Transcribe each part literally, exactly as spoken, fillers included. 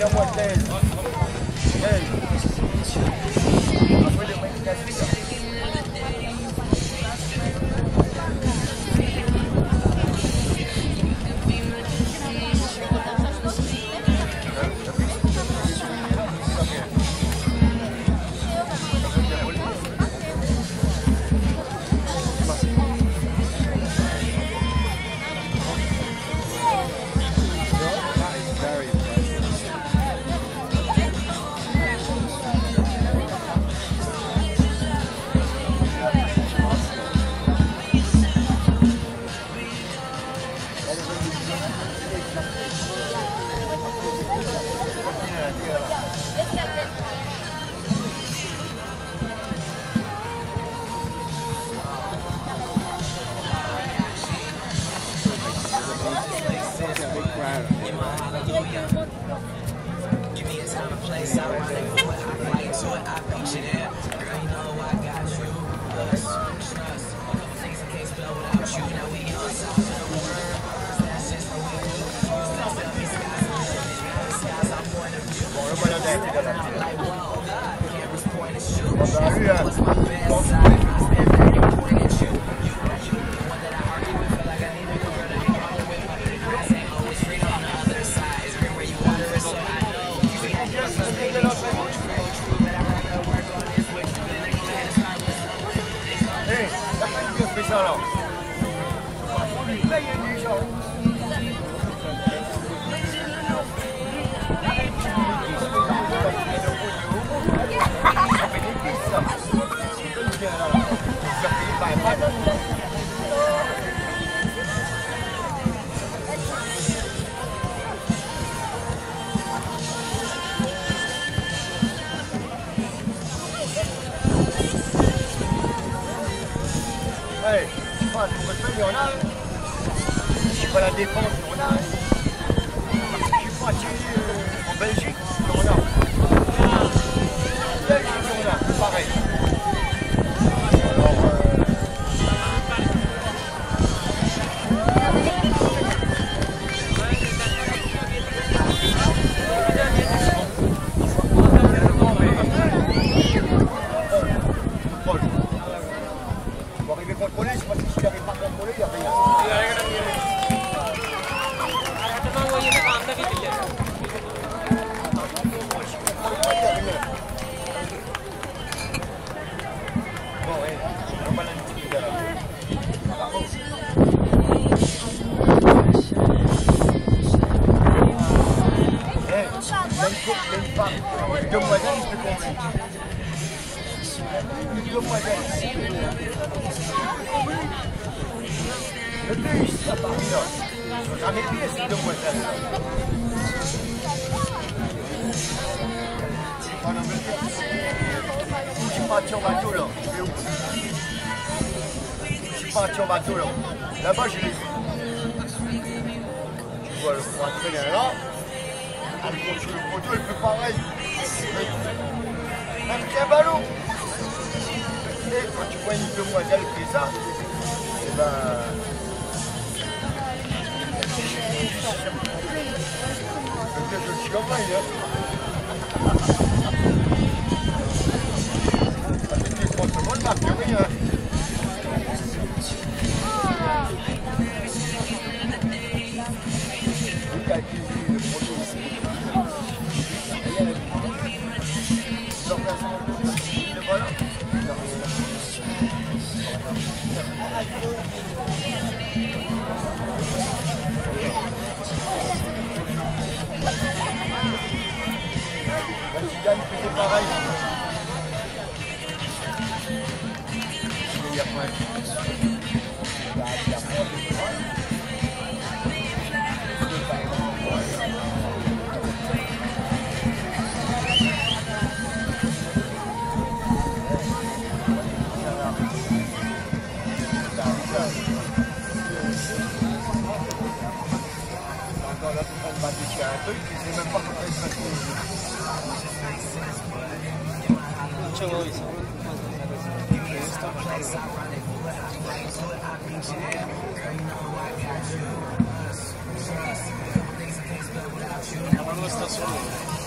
tiens-moi treize. treize. Après le mec casse. Ouais, je sais pas, pour le il y en a. Je suis pas la défense, il y en a. Je suis pas euh, en Belgique, il y en a. En Belgique, il y en a, pareil. Alors, euh... contrôler, je pense que s'il n'arrive pas à contrôler, il n'y a rien. Bon, ouais, on va l'analyser là. Eh, même pas, une demoiselle, il peut combler. Une demoiselle. Le bus, ça part là. Jamais vu ces demoiselles. En Angleterre, je suis parti en bateau là. Je suis parti en bateau là. Là-bas, je l'ai vu. Tu vois le point très bien là. Elle monte sur le poteau, elle fait pareil. Un petit ballon. Et quand tu vois une demoiselle qui fait ça, et ben. Peut-être je suis comme ça, hein. Parce que les trente secondes marquent rien. Voilà. La Zidane faisait pareil. Il y a pas un truc, je ne sais même pas comment il se passe. Ciao,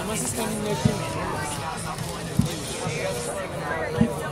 Mas estão me